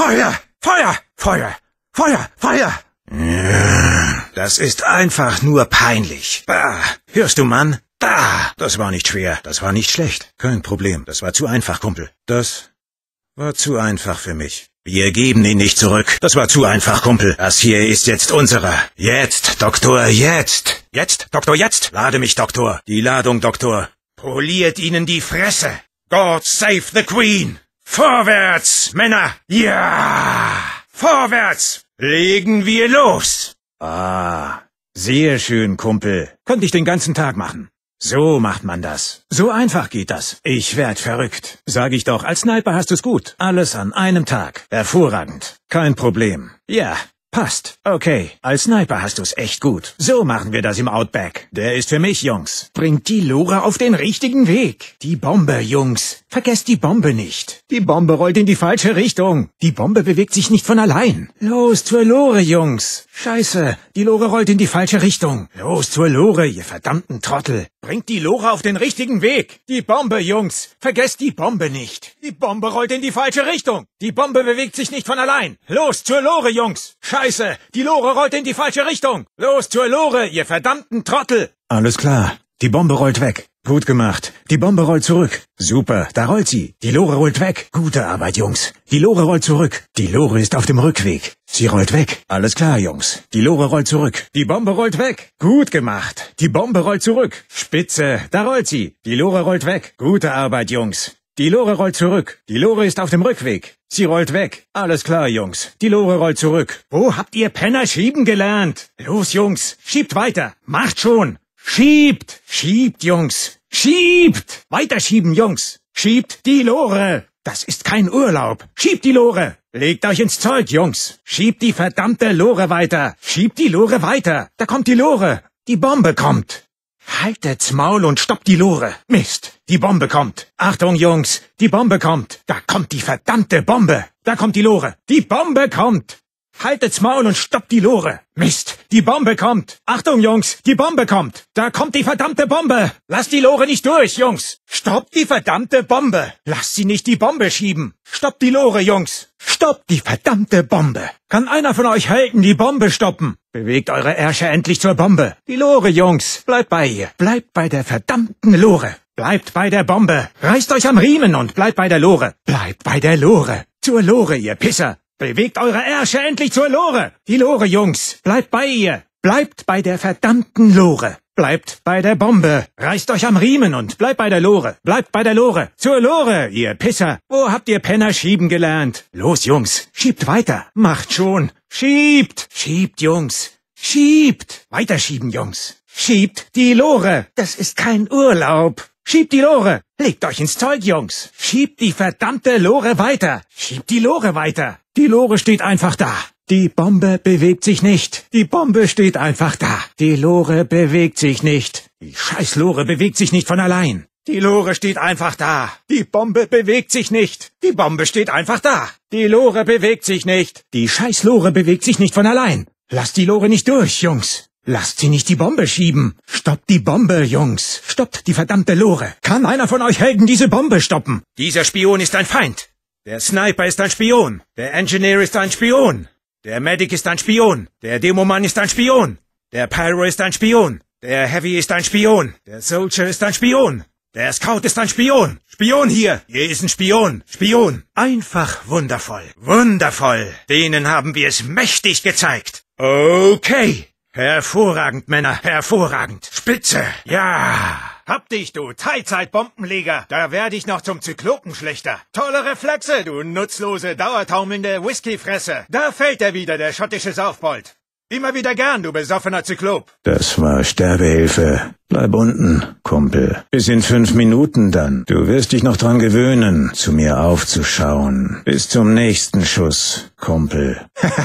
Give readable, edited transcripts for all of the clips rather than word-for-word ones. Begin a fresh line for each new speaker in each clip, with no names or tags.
Feuer! Feuer! Feuer! Feuer! Feuer! Das ist einfach nur peinlich. Bah. Hörst du, Mann? Da! Das war nicht schwer. Das war nicht schlecht. Kein Problem. Das war zu einfach, Kumpel. Das war zu einfach für mich. Wir geben ihn nicht zurück. Das war zu einfach, Kumpel. Das hier ist jetzt unserer. Jetzt, Doktor, jetzt. Jetzt, Doktor, jetzt. Lade mich, Doktor. Die Ladung, Doktor. Poliert ihnen die Fresse. God save the Queen. Vorwärts, Männer. Ja! Vorwärts. Legen wir los. Ah, sehr schön, Kumpel. Konnte ich den ganzen Tag machen. So macht man das. So einfach geht das. Ich werd verrückt. Sag ich doch, als Sniper hast du's gut. Alles an einem Tag. Hervorragend. Kein Problem. Ja, passt. Okay, als Sniper hast du's echt gut. So machen wir das im Outback. Der ist für mich, Jungs. Bringt die Lore auf den richtigen Weg. Die Bombe, Jungs. Vergesst die Bombe nicht. Die Bombe rollt in die falsche Richtung. Die Bombe bewegt sich nicht von allein. Los zur Lore, Jungs. Scheiße, die Lore rollt in die falsche Richtung. Los zur Lore, ihr verdammten Trottel. Bringt die Lore auf den richtigen Weg. Die Bombe, Jungs. Vergesst die Bombe nicht. Die Bombe rollt in die falsche Richtung. Die Bombe bewegt sich nicht von allein. Los zur Lore, Jungs. Scheiße, die Lore rollt in die falsche Richtung. Los zur Lore, ihr verdammten Trottel. Alles klar. Die Bombe rollt weg. Gut gemacht. Die Bombe rollt zurück. Super, da rollt sie. Die Lore rollt weg. Gute Arbeit, Jungs. Die Lore rollt zurück. Die Lore ist auf dem Rückweg. Sie rollt weg. Alles klar, Jungs. Die Lore rollt zurück. Die Bombe rollt weg. Gut gemacht. Die Bombe rollt zurück. Spitze, da rollt sie. Die Lore rollt weg. Gute Arbeit, Jungs. Die Lore rollt zurück. Die Lore ist auf dem Rückweg. Sie rollt weg. Alles klar, Jungs. Die Lore rollt zurück. Wo habt ihr Penner schieben gelernt? Los, Jungs. Schiebt weiter. Macht schon. Schiebt. Schiebt, Jungs. Schiebt! Weiterschieben, Jungs! Schiebt die Lore! Das ist kein Urlaub! Schiebt die Lore! Legt euch ins Zeug, Jungs! Schiebt die verdammte Lore weiter! Schiebt die Lore weiter! Da kommt die Lore! Die Bombe kommt! Haltet's Maul und stoppt die Lore! Mist! Die Bombe kommt! Achtung, Jungs! Die Bombe kommt! Da kommt die verdammte Bombe! Da kommt die Lore! Die Bombe kommt! Haltet's Maul und stoppt die Lore! Mist! Die Bombe kommt! Achtung, Jungs! Die Bombe kommt! Da kommt die verdammte Bombe! Lasst die Lore nicht durch, Jungs! Stoppt die verdammte Bombe! Lasst sie nicht die Bombe schieben! Stoppt die Lore, Jungs! Stoppt die verdammte Bombe! Kann einer von euch Helden die Bombe stoppen? Bewegt eure Ärsche endlich zur Bombe! Die Lore, Jungs! Bleibt bei ihr! Bleibt bei der verdammten Lore! Bleibt bei der Bombe! Reißt euch am Riemen und bleibt bei der Lore! Bleibt bei der Lore! Zur Lore, ihr Pisser! Bewegt eure Ärsche endlich zur Lore! Die Lore, Jungs! Bleibt bei ihr! Bleibt bei der verdammten Lore! Bleibt bei der Bombe! Reißt euch am Riemen und bleibt bei der Lore! Bleibt bei der Lore! Zur Lore, ihr Pisser! Wo habt ihr Penner schieben gelernt? Los, Jungs! Schiebt weiter! Macht schon! Schiebt! Schiebt, Jungs! Schiebt! Weiterschieben, Jungs! Schiebt die Lore! Das ist kein Urlaub! Schiebt die Lore! Legt euch ins Zeug, Jungs! Schiebt die verdammte Lore weiter! Schiebt die Lore weiter! Die Lore steht einfach da. Die Bombe bewegt sich nicht. Die Bombe steht einfach da. Die Lore bewegt sich nicht. Die scheiß Lore bewegt sich nicht von allein. Die Lore steht einfach da. Die Bombe bewegt sich nicht. Die Bombe steht einfach da. Die Lore bewegt sich nicht. Die scheiß Lore bewegt sich nicht von allein. Lasst die Lore nicht durch, Jungs. Lasst sie nicht die Bombe schieben. Stoppt die Bombe, Jungs. Stoppt die verdammte Lore. Kann einer von euch Helden diese Bombe stoppen? Dieser Spion ist ein Feind. Der Sniper ist ein Spion. Der Engineer ist ein Spion. Der Medic ist ein Spion. Der Demomann ist ein Spion. Der Pyro ist ein Spion. Der Heavy ist ein Spion. Der Soldier ist ein Spion. Der Scout ist ein Spion. Spion hier. Hier ist ein Spion. Spion. Einfach wundervoll. Wundervoll. Denen haben wir es mächtig gezeigt. Okay. Hervorragend, Männer. Hervorragend. Spitze. Ja. Hab dich, du Teilzeit-Bombenleger! Da werde ich noch zum Zyklopenschlechter. Tolle Reflexe, du nutzlose, dauertaumelnde Whiskyfresse. Da fällt er wieder, der schottische Saufbold. Immer wieder gern, du besoffener Zyklop. Das war Sterbehilfe. Bleib unten, Kumpel. Bis in 5 Minuten dann. Du wirst dich noch dran gewöhnen, zu mir aufzuschauen. Bis zum nächsten Schuss, Kumpel.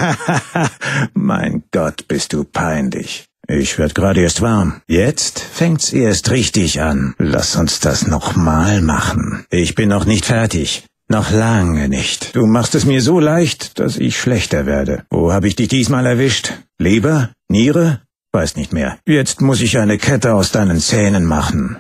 Mein Gott, bist du peinlich. Ich werd gerade erst warm. Jetzt fängt's erst richtig an. Lass uns das nochmal machen. Ich bin noch nicht fertig. Noch lange nicht. Du machst es mir so leicht, dass ich schlechter werde. Wo habe ich dich diesmal erwischt? Leber? Niere? Weiß nicht mehr. Jetzt muss ich eine Kette aus deinen Zähnen machen.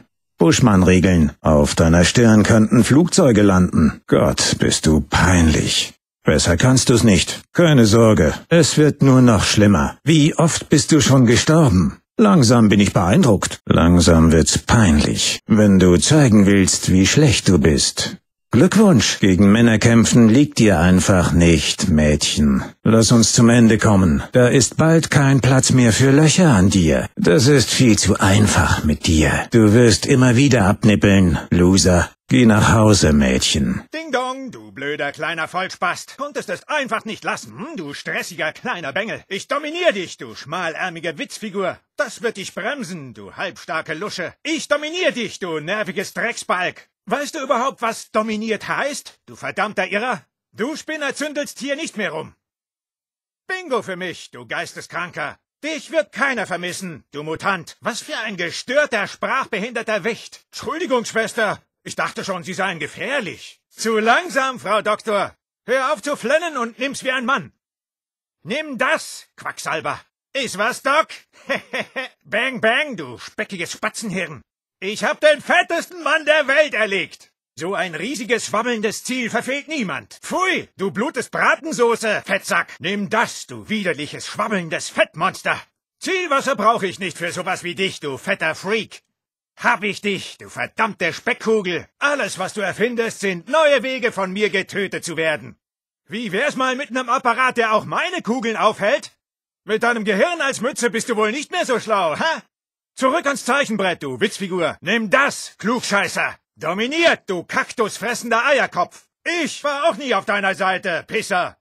Buschmann-Regeln. Auf deiner Stirn könnten Flugzeuge landen. Gott, bist du peinlich. Besser kannst du's nicht. Keine Sorge, es wird nur noch schlimmer. Wie oft bist du schon gestorben? Langsam bin ich beeindruckt. Langsam wird's peinlich, wenn du zeigen willst, wie schlecht du bist. Glückwunsch, gegen Männer kämpfen liegt dir einfach nicht, Mädchen. Lass uns zum Ende kommen. Da ist bald kein Platz mehr für Löcher an dir. Das ist viel zu einfach mit dir. Du wirst immer wieder abnippeln, Loser. Geh nach Hause, Mädchen.
Ding dong, du blöder kleiner Vollspast. Konntest es einfach nicht lassen, du stressiger kleiner Bengel. Ich dominier dich, du schmalärmige Witzfigur. Das wird dich bremsen, du halbstarke Lusche. Ich dominier dich, du nerviges Drecksbalg. Weißt du überhaupt, was dominiert heißt, du verdammter Irrer? Du Spinner zündelst hier nicht mehr rum. Bingo für mich, du Geisteskranker. Dich wird keiner vermissen, du Mutant. Was für ein gestörter, sprachbehinderter Wicht. Entschuldigung, Schwester. Ich dachte schon, Sie seien gefährlich. Zu langsam, Frau Doktor. Hör auf zu flennen und nimm's wie ein Mann. Nimm das, Quacksalber. Ist was, Doc? Bang, bang, du speckiges Spatzenhirn. Ich hab den fettesten Mann der Welt erlegt. So ein riesiges, schwabbelndes Ziel verfehlt niemand. Pfui, du blutest Bratensoße, Fettsack. Nimm das, du widerliches, schwabbelndes Fettmonster. Zielwasser brauche ich nicht für sowas wie dich, du fetter Freak. Hab ich dich, du verdammte Speckkugel. Alles, was du erfindest, sind neue Wege, von mir getötet zu werden. Wie wär's mal mit einem Apparat, der auch meine Kugeln aufhält? Mit deinem Gehirn als Mütze bist du wohl nicht mehr so schlau, ha? Zurück ans Zeichenbrett, du Witzfigur. Nimm das, Klugscheißer. Dominiert, du kaktusfressender Eierkopf. Ich war auch nie auf deiner Seite, Pisser.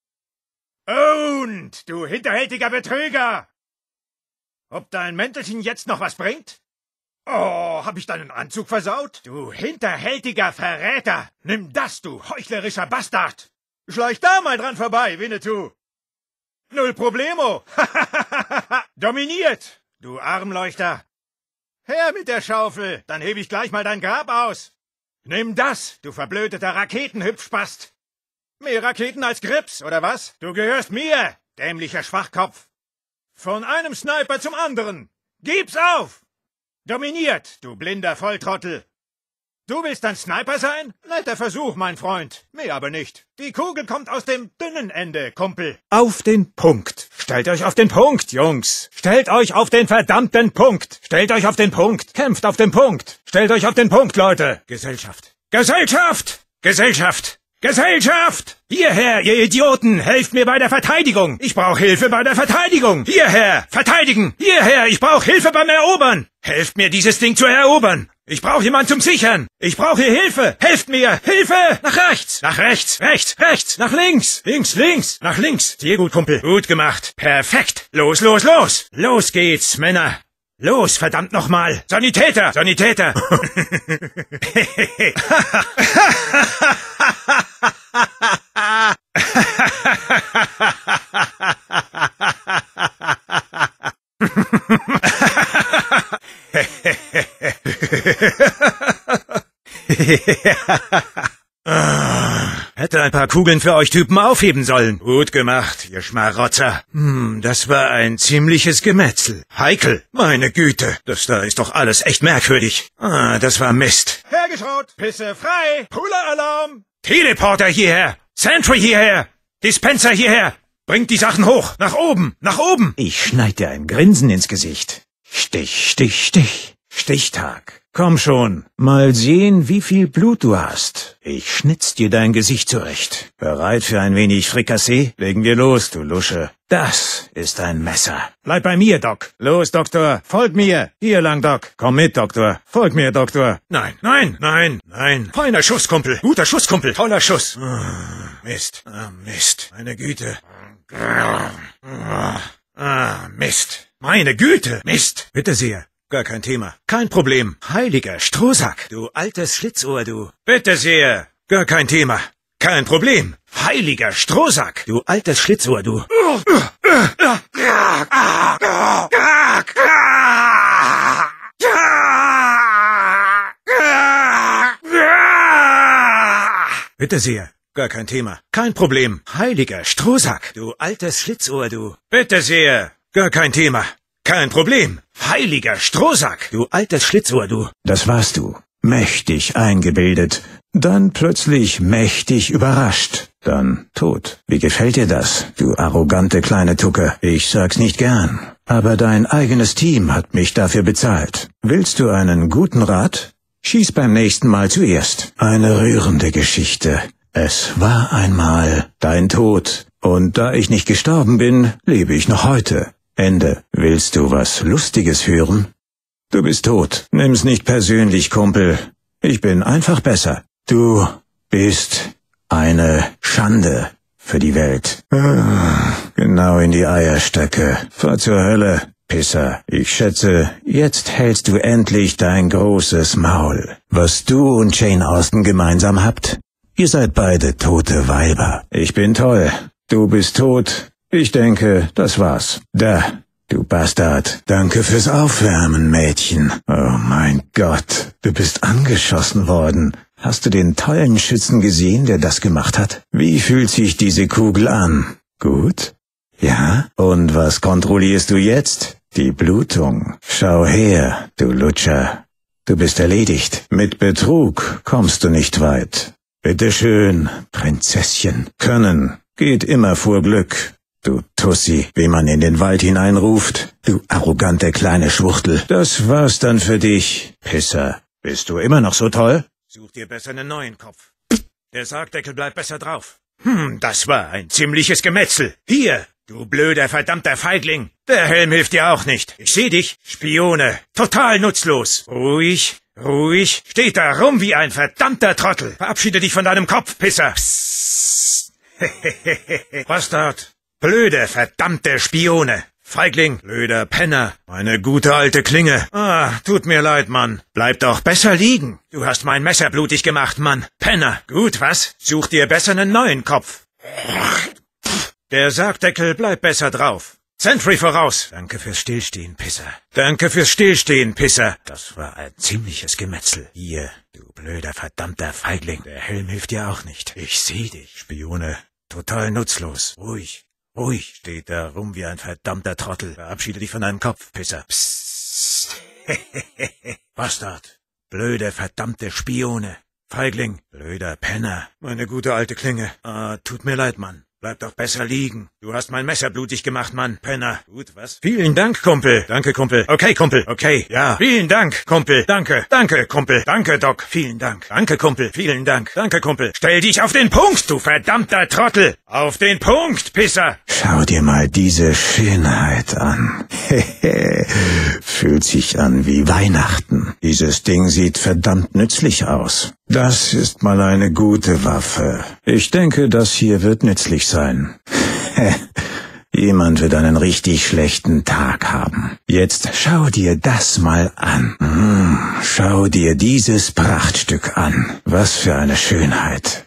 Und, du hinterhältiger Betrüger. Ob dein Mäntelchen jetzt noch was bringt? Oh, hab ich deinen Anzug versaut? Du hinterhältiger Verräter. Nimm das, du heuchlerischer Bastard. Schleich da mal dran vorbei, Winnetou. Null Problemo. Dominiert. Du Armleuchter! Her mit der Schaufel, dann heb ich gleich mal dein Grab aus! Nimm das, du verblödeter Raketenhüpfspast! Mehr Raketen als Grips, oder was? Du gehörst mir, dämlicher Schwachkopf! Von einem Sniper zum anderen! Gib's auf! Dominiert, du blinder Volltrottel! Du willst ein Sniper sein? Netter Versuch, mein Freund. Mehr aber nicht. Die Kugel kommt aus dem dünnen Ende, Kumpel. Auf den Punkt. Stellt euch auf den Punkt, Jungs. Stellt euch auf den verdammten Punkt. Stellt euch auf den Punkt. Kämpft auf den Punkt. Stellt euch auf den Punkt, Leute. Gesellschaft. Gesellschaft! Gesellschaft! Gesellschaft! Hierher, ihr Idioten! Helft mir bei der Verteidigung! Ich brauche Hilfe bei der Verteidigung! Hierher! Verteidigen! Hierher! Ich brauche Hilfe beim Erobern! Helft mir, dieses Ding zu erobern! Ich brauche jemand zum Sichern! Ich brauche hier Hilfe! Helft mir! Hilfe! Nach rechts! Nach rechts! Rechts! Rechts! Nach links! Links! Links! Nach links! Sehr gut, Kumpel! Gut gemacht! Perfekt! Los, los, los! Los geht's, Männer! Los, verdammt nochmal! Sanitäter! Sanitäter! Hätte ein paar Kugeln für euch Typen aufheben sollen. Gut gemacht, ihr Schmarotzer. Das war ein ziemliches Gemetzel. Heikel, meine Güte. Das da ist doch alles echt merkwürdig. Das war Mist. Hergeschrott, Pisse frei, Puller-Alarm. Teleporter hierher, Sentry hierher, Dispenser hierher. Bringt die Sachen hoch, nach oben, nach oben. Ich schneid dir ein Grinsen ins Gesicht. Stich, Stich, Stich. Stichtag. Komm schon, mal sehen, wie viel Blut du hast. Ich schnitz dir dein Gesicht zurecht. Bereit für ein wenig Frikassee? Legen wir los, du Lusche. Das ist ein Messer. Bleib bei mir, Doc. Los, Doktor, folg mir. Hier lang, Doc. Komm mit, Doktor. Folg mir, Doktor. Nein, nein, nein, nein. Feiner Schuss, Kumpel. Guter Schuss, Kumpel. Toller Schuss. Mist. Mist. Meine Güte. Mist. Meine Güte. Mist. Bitte sehr. Gar kein Thema. Kein Problem. Heiliger Strohsack. Du altes Schlitzohr, du. Bitte sehr. Gar kein Thema. Kein Problem. Heiliger Strohsack. Du altes Schlitzohr, du. Bitte sehr. Gar kein Thema. Kein Problem. Heiliger Strohsack. Du altes Schlitzohr, du. Bitte sehr. Gar kein Thema. Kein Problem. Heiliger Strohsack. Du altes Schlitzohr, du. Das warst du. Mächtig eingebildet.
dann plötzlich mächtig überrascht, dann tot. Wie gefällt dir das, du arrogante kleine Tucke? Ich sag's nicht gern, aber dein eigenes Team hat mich dafür bezahlt. Willst du einen guten Rat? Schieß beim nächsten Mal zuerst. Eine rührende Geschichte. Es war einmal dein Tod, und da ich nicht gestorben bin, lebe ich noch heute. Ende. Willst du was Lustiges hören? Du bist tot. Nimm's nicht persönlich, Kumpel. Ich bin einfach besser. Du bist eine Schande für die Welt. Genau in die Eierstöcke. Fahr zur Hölle, Pisser. Ich schätze, jetzt hältst du endlich dein großes Maul. Was du und Jane Austen gemeinsam habt? Ihr seid beide tote Weiber. Ich bin toll. Du bist tot. Ich denke, das war's. Da, du Bastard. Danke fürs Aufwärmen, Mädchen. Oh mein Gott, du bist angeschossen worden. Hast du den tollen Schützen gesehen, der das gemacht hat? Wie fühlt sich diese Kugel an? Gut? Ja? Und was kontrollierst du jetzt? Die Blutung. Schau her, du Lutscher. Du bist erledigt. Mit Betrug kommst du nicht weit. Bitteschön, Prinzesschen. Können geht immer vor Glück. Du Tussi, wie man in den Wald hineinruft. Du arrogante kleine Schwuchtel. Das war's dann für dich, Pisser. Bist du immer noch so toll?
Such dir besser einen neuen Kopf. Der Sargdeckel bleibt besser drauf. Das war ein ziemliches Gemetzel. Hier, du blöder, verdammter Feigling. Der Helm hilft dir auch nicht. Ich seh dich. Spione. Total nutzlos. Ruhig, ruhig. Steht da rum wie ein verdammter Trottel. Verabschiede dich von deinem Kopf, Pisser. Psst. Bastard. Blöde, verdammte Spione. Feigling, blöder Penner, meine gute alte Klinge. Tut mir leid, Mann. Bleib doch besser liegen. Du hast mein Messer blutig gemacht, Mann. Penner. Gut, was? Such dir besser einen neuen Kopf. Der Sargdeckel bleibt besser drauf. Sentry voraus. Danke fürs Stillstehen, Pisser. Danke fürs Stillstehen, Pisser. Das war ein ziemliches Gemetzel. Hier, du blöder, verdammter Feigling. Der Helm hilft dir auch nicht. Ich seh dich, Spione. Total nutzlos. Ruhig. Ruhig, steht da rum wie ein verdammter Trottel. Verabschiede dich von deinem Kopf, Pisser. Psst. Bastard. Blöde, verdammte Spione. Feigling. Blöder Penner. Meine gute alte Klinge. Tut mir leid, Mann. Bleib doch besser liegen. Du hast mein Messer blutig gemacht, Mann. Penner. Gut, was? Vielen Dank, Kumpel. Danke, Kumpel. Okay, Kumpel. Okay, ja. Vielen Dank, Kumpel. Danke. Danke, Kumpel. Danke, Doc. Vielen Dank. Danke, Kumpel. Vielen Dank. Danke, Kumpel. Stell dich auf den Punkt, du verdammter Trottel. Auf den Punkt, Pisser.
Schau dir mal diese Schönheit an. Fühlt sich an wie Weihnachten. Dieses Ding sieht verdammt nützlich aus. Das ist mal eine gute Waffe. Ich denke, das hier wird nützlich sein. Jemand wird einen richtig schlechten Tag haben. Jetzt schau dir das mal an. Schau dir dieses Prachtstück an. Was für eine Schönheit.